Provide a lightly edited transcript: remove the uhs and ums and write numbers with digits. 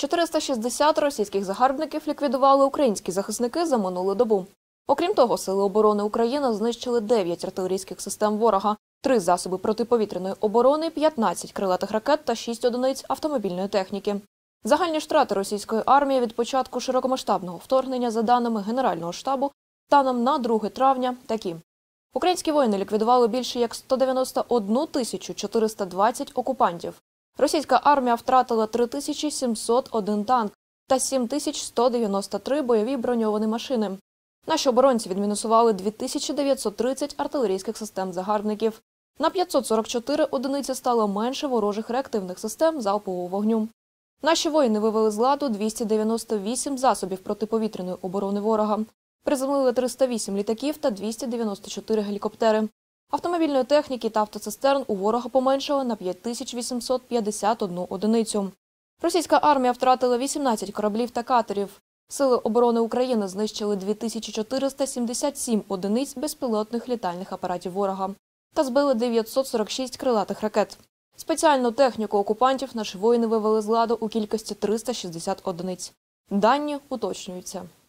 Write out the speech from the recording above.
460 російських загарбників ліквідували українські захисники за минулу добу. Окрім того, Сили оборони України знищили 9 артилерійських систем ворога, 3 засоби протиповітряної оборони, 15 крилатих ракет та 6 одиниць автомобільної техніки. Загальні втрати російської армії від початку широкомасштабного вторгнення, за даними Генерального штабу, станом на 2 травня такі. Українські воїни ліквідували більше як 191 420 окупантів. Російська армія втратила 3701 танк та 7193 бойові броньовані машини. Наші оборонці відмінусували 2930 артилерійських систем загарбників. На 544 одиниці стало менше ворожих реактивних систем залпового вогню. Наші воїни вивели з ладу 298 засобів протиповітряної оборони ворога. Приземлили 308 літаків та 294 гелікоптери. Автомобільної техніки та автоцистерн у ворога поменшало на 5851 одиницю. Російська армія втратила 18 кораблів та катерів. Сили оборони України знищили 2477 одиниць безпілотних літальних апаратів ворога та збили 946 крилатих ракет. Спеціальну техніку окупантів наші воїни вивели з ладу у кількості 360 одиниць. Дані уточнюються.